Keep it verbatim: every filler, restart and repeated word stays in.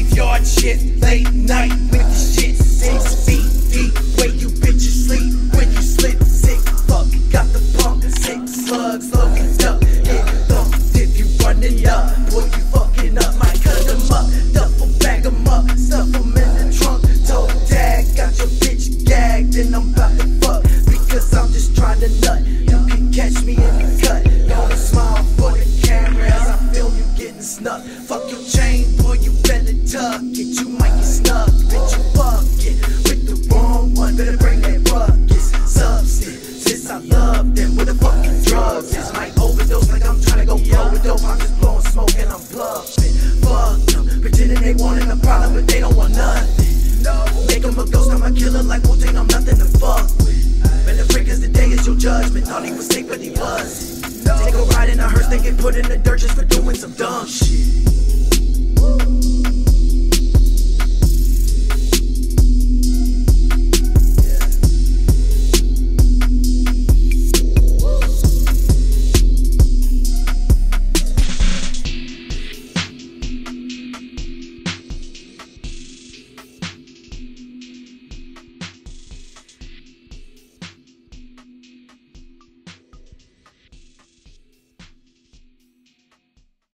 graveyard shit, late night with the shit. Six feet deep, where you bitches sleep when you slip. Sick fuck, got the pump, six slugs loaded up. Get thumped if you running up, boy you fucking up. Might cut them up, duffel bag them up, stuff them in the trunk. Toe tag, got your bitch gagged and I'm about to fuck, because I'm just trying to nut. You can catch me in the cut, don't smile for the camera as I film you getting snuck. Fuck your chain, boy, you better tuck it, you might get snuck. Bitch, you fucking with the wrong one, better bring that ruckus. Substance, since I love them, where the fucking drugs is. Might overdose like I'm trying to go blow with dope. I'm just blowing smoke and I'm bluffing. Fuck them, pretending they wanting a problem, but they don't want nothing. Make them a ghost, I'm a killer like Wu-Tang, I'm nothing to fuck with. Better break as the day is your judgment. Thought he was sick, but he wasn't. Take a ride in a hearse, they get put in the dirt just for doing some dumb shit.